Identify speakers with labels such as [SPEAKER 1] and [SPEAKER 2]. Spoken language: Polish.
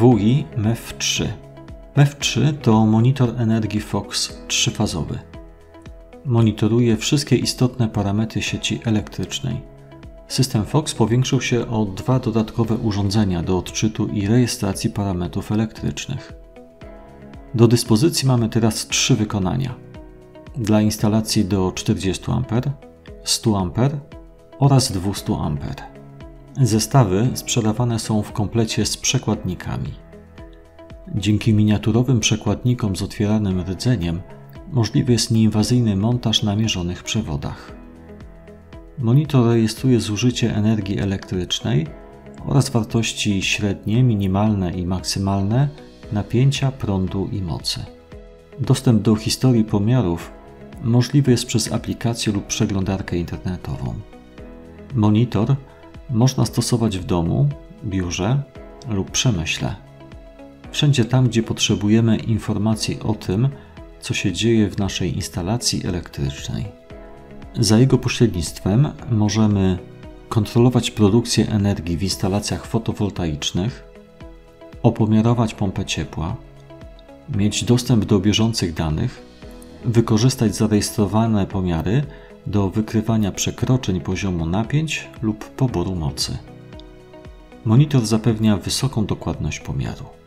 [SPEAKER 1] WI MEF3. MEF3 to monitor energii FOX trzyfazowy. Monitoruje wszystkie istotne parametry sieci elektrycznej. System FOX powiększył się o 2 dodatkowe urządzenia do odczytu i rejestracji parametrów elektrycznych. Do dyspozycji mamy teraz 3 wykonania. Dla instalacji do 40 A, 100 A oraz 200 A. Zestawy sprzedawane są w komplecie z przekładnikami. Dzięki miniaturowym przekładnikom z otwieranym rdzeniem możliwy jest nieinwazyjny montaż na mierzonych przewodach. Monitor rejestruje zużycie energii elektrycznej oraz wartości średnie, minimalne i maksymalne napięcia, prądu i mocy. Dostęp do historii pomiarów możliwy jest przez aplikację lub przeglądarkę internetową. Monitor można stosować w domu, biurze lub przemyśle. Wszędzie tam, gdzie potrzebujemy informacji o tym, co się dzieje w naszej instalacji elektrycznej. Za jego pośrednictwem możemy kontrolować produkcję energii w instalacjach fotowoltaicznych, opomiarować pompę ciepła, mieć dostęp do bieżących danych, wykorzystać zarejestrowane pomiary do wykrywania przekroczeń poziomu napięć lub poboru mocy. Monitor zapewnia wysoką dokładność pomiaru.